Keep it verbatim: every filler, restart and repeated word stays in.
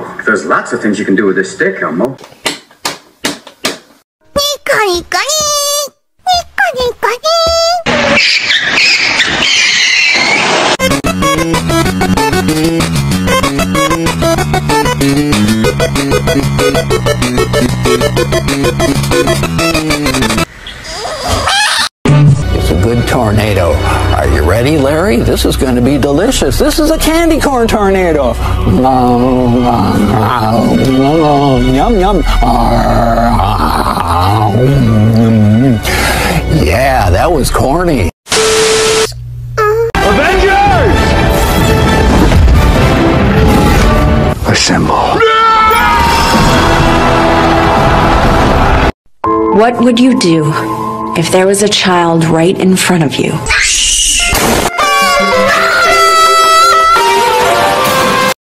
Oh, there's lots of things you can do with this stick, Elmo. It's a good tornado. Are you ready, Larry? This is going to be delicious. This is a candy corn tornado. Yum, yum. Yeah, that was corny. Avengers! Assemble. What would you do if there was a child right in front of you?